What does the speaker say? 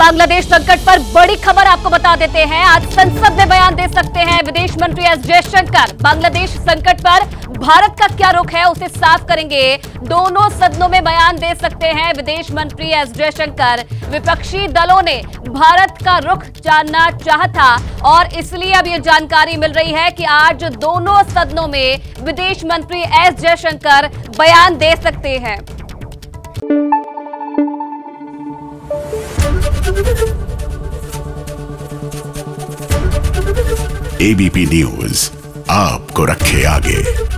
बांग्लादेश संकट पर बड़ी खबर आपको बता देते हैं। आज संसद में बयान दे सकते हैं विदेश मंत्री एस जयशंकर। बांग्लादेश संकट पर भारत का क्या रुख है उसे साफ करेंगे। दोनों सदनों में बयान दे सकते हैं विदेश मंत्री एस जयशंकर। विपक्षी दलों ने भारत का रुख जानना चाहा था और इसलिए अब यह जानकारी मिल रही है कि आज दोनों सदनों में विदेश मंत्री एस जयशंकर बयान दे सकते हैं। एबीपी न्यूज आपको रखे आगे।